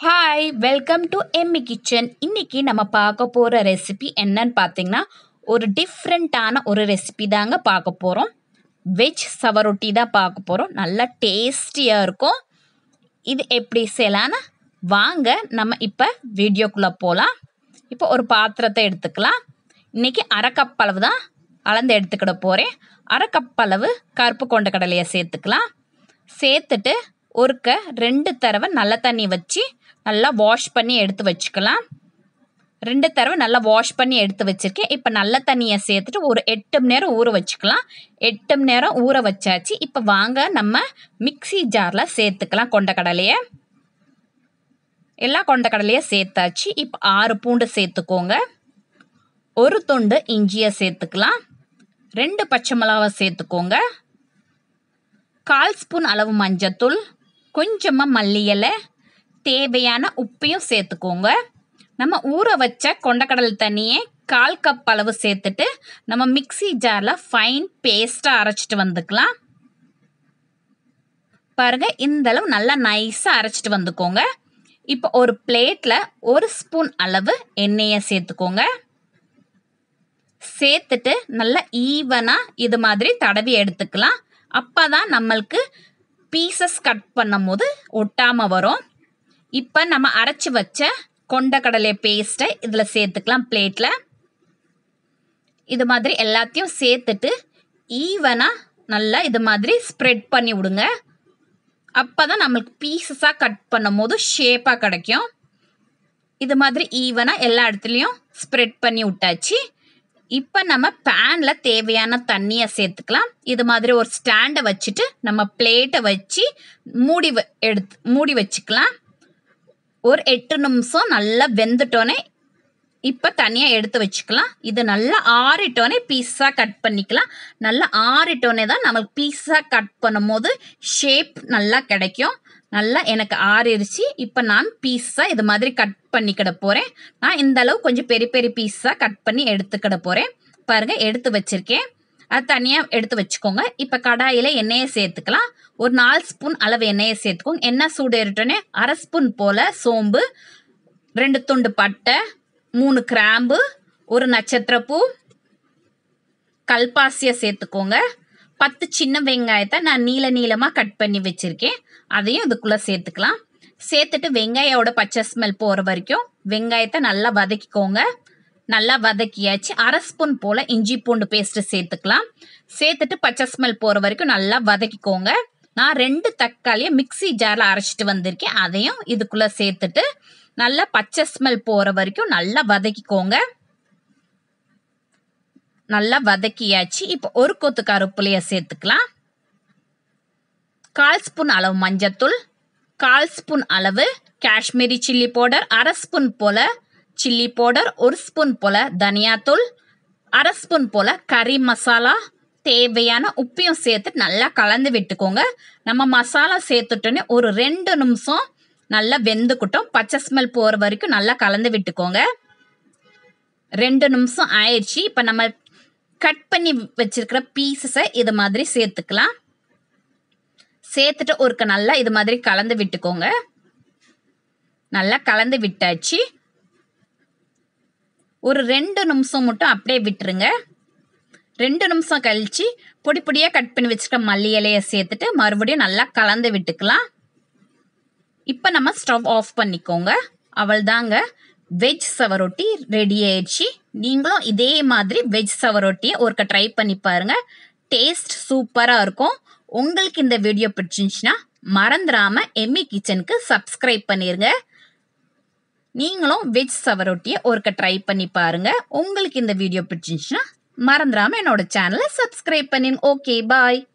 Hi welcome to Emmy Kitchen. இன்றைக்கி நம்ம பார்க்க போகிற ரெசிபி என்னன்னு பார்த்தீங்கன்னா ஒரு டிஃப்ரெண்ட்டான ஒரு ரெசிபி தாங்க பார்க்க போகிறோம். வெஜ் சவரொட்டி தான் பார்க்க போகிறோம். நல்லா டேஸ்டியாக இருக்கும். இது எப்படி செய்யலான்னு வாங்க நம்ம இப்போ வீடியோக்குள்ளே போகலாம். இப்போ ஒரு பாத்திரத்தை எடுத்துக்கலாம். இன்றைக்கி அரை கப் அளவு தான் அளந்து எடுத்துக்கிட போகிறேன். அரை கப் அளவு கருப்பு கொண்ட கடலையை சேர்த்துக்கலாம். சேர்த்துட்டு ஒருக்க 2 தடவை நல்ல தண்ணி வச்சு நல்லா வாஷ் பண்ணி எடுத்து வச்சுக்கலாம். 2 தடவை நல்லா வாஷ் பண்ணி எடுத்து வச்சுருக்கேன். இப்போ நல்ல தண்ணியை சேர்த்துட்டு ஒரு 8 மணி நேரம் ஊற வச்சுக்கலாம். 8 மணி நேரம் ஊற வச்சாச்சு. இப்போ வாங்க நம்ம மிக்ஸி ஜாரில் சேர்த்துக்கலாம் கொண்டக்கடலையை. எல்லா கொண்டக்கடலையை சேர்த்தாச்சு. இப்போ 6 பூண்டு சேர்த்துக்கோங்க. 1 துண்டு இஞ்சியை சேர்த்துக்கலாம். 2 பச்சை மிளகாவை சேர்த்துக்கோங்க. 1/4 ஸ்பூன் அளவு மஞ்சத்தூள், கொஞ்சமாக மல்லி இலை, தேவையான உப்பையும் சேர்த்துக்கோங்க. நம்ம ஊற வச்ச கொண்டக்கடலை தண்ணியை 1/4 கப் அளவு சேர்த்துட்டு நம்ம மிக்ஸி ஜாரில் ஃபைன் பேஸ்ட்டாக அரைச்சிட்டு வந்துக்கலாம். பாருங்கள், இந்தளவு நல்லா நைஸாக அரைச்சிட்டு வந்துக்கோங்க. இப்போ ஒரு பிளேட்டில் 1 ஸ்பூன் அளவு எண்ணெயை சேர்த்துக்கோங்க. சேர்த்துட்டு நல்லா ஈவனாக இது மாதிரி தடவி எடுத்துக்கலாம். அப்போ தான் நம்மளுக்கு பீசஸ் கட் பண்ணும் போது ஒட்டாமல் வரும். இப்போ நம்ம அரைச்சி வச்ச கொண்டக்கடலை பேஸ்ட்டை இதில் சேர்த்துக்கலாம். பிளேட்டில் இது மாதிரி எல்லாத்தையும் சேர்த்துட்டு ஈவனாக நல்லா இது மாதிரி ஸ்ப்ரெட் பண்ணி விடுங்க. அப்போ தான் நம்மளுக்கு பீசஸாக கட் பண்ணும் போது ஷேப்பாக கிடைக்கும். இது மாதிரி ஈவனாக எல்லா இடத்துலையும் ஸ்ப்ரெட் பண்ணி விட்டாச்சு. இப்போ நம்ம பேனில் தேவையான தண்ணியை சேர்த்துக்கலாம். இது மாதிரி ஒரு ஸ்டாண்டை வச்சுட்டு நம்ம பிளேட்டை வச்சு மூடி வச்சுக்கலாம். ஒரு 8 நிமிஷம் நல்லா வெந்துட்டோன்னே இப்போ தனியாக எடுத்து வச்சுக்கலாம். இது நல்லா ஆறிட்டோன்னே பீஸாக கட் பண்ணிக்கலாம். நல்லா ஆறிட்டோன்னே தான் நம்மளுக்கு பீஸாக கட் பண்ணும் போது ஷேப் நல்லா கிடைக்கும். நல்லா எனக்கு ஆறிடுச்சு. இப்போ நான் பீஸாக இது மாதிரி கட் பண்ணிக்கிட போகிறேன். நான் இந்த அளவு கொஞ்சம் பெரிய பெரிய பீஸாக கட் பண்ணி எடுத்துக்கிட போகிறேன். பாருங்கள், எடுத்து வச்சுருக்கேன். அது தனியாக எடுத்து வச்சுக்கோங்க. இப்போ கடாயில் எண்ணெயை சேர்த்துக்கலாம். ஒரு 4 ஸ்பூன் அளவு எண்ணெயை சேர்த்துக்கோங்க. எண்ணெய் சூடு ஏறிட்டோன்னே 1/2 ஸ்பூன் போல் சோம்பு, 2 துண்டு பட்டை, 3 கிராம்பு, 1 நட்சத்திரப்பூ, கல்பாசியை சேர்த்துக்கோங்க. 10 சின்ன வெங்காயத்தை நான் நீளமாக கட் பண்ணி வச்சுருக்கேன். அதையும் இதுக்குள்ளே சேர்த்துக்கலாம். சேர்த்துட்டு வெங்காயோட பச்சை ஸ்மெல் போகிற வரைக்கும் வெங்காயத்தை நல்லா வதக்கிக்கோங்க. நல்லா வதக்கியாச்சு. 1/2 ஸ்பூன் போல் இஞ்சி பூண்டு பேஸ்ட்டு சேர்த்துக்கலாம். சேர்த்துட்டு பச்சை ஸ்மெல் போகிற வரைக்கும் நல்லா வதக்கிக்கோங்க. நான் 2 தக்காளியை மிக்ஸி ஜாரில் அரைச்சிட்டு வந்திருக்கேன். அதையும் இதுக்குள்ளே சேர்த்துட்டு நல்லா பச்சை ஸ்மெல் போகிற வரைக்கும் நல்லா வதக்கிக்கோங்க. நல்லா வதக்கியாச்சு. இப்போ ஒரு கொத்து கருவேப்பிலையை சேர்த்துக்கலாம். 1/4 ஸ்பூன் அளவு மஞ்சத்தூள், 1/4 ஸ்பூன் அளவு காஷ்மீரி சில்லி பவுடர், 1/2 ஸ்பூன் போல் சில்லி பவுடர், 1 ஸ்பூன் போல் தனியாத்தூள், 1/2 ஸ்பூன் போல் கறி மசாலா, தேவையான உப்பையும் சேர்த்து நல்லா கலந்து விட்டுக்கோங்க. நம்ம மசாலா சேர்த்துட்டோன்னே ஒரு 2 நிமிஷம் நல்லா வெந்துக்கிட்டோம். பச்சை ஸ்மெல் போகிற வரைக்கும் நல்லா கலந்து விட்டுக்கோங்க. 2 நிமிஷம் ஆயிடுச்சு. இப்போ நம்ம கட் பண்ணி வச்சிருக்கிற பீசஸை இது மாதிரி சேர்த்துக்கலாம். சேர்த்துட்டு ஒருக்க நல்லா இது மாதிரி கலந்து விட்டுக்கோங்க. நல்லா கலந்து விட்டாச்சு. ஒரு 2 நிமிஷம் மட்டும் அப்படியே விட்டுருங்க. 2 நிமிஷம் கழிச்சு பொடியாக கட் பண்ணி வச்சுருக்க மல்லி இலையை சேர்த்துட்டு மறுபடியும் நல்லா கலந்து விட்டுக்கலாம். இப்போ நம்ம ஸ்டவ் ஆஃப் பண்ணிக்கோங்க. அவள்தாங்க, வெஜ் சவரொட்டி ரெடி ஆயிடுச்சு. நீங்களும் இதே மாதிரி வெஜ் சவரொட்டியை ஒருக்க ட்ரை பண்ணி பாருங்கள். டேஸ்ட் சூப்பராக இருக்கும். உங்களுக்கு இந்த வீடியோ பிடிச்சிருந்துச்சுன்னா மறந்துடாமல் எம்மி கிச்சனுக்கு சப்ஸ்கிரைப் பண்ணிடுங்க. நீங்களும் வெஜ் சவரொட்டியை ஒருக்க ட்ரை பண்ணி பாருங்கள். உங்களுக்கு இந்த வீடியோ பிடிச்சிருந்துச்சுன்னா மறந்துடாமல் என்னோட சேனலை சப்ஸ்கிரைப் பண்ணிடுங்க. ஓகே, பாய்.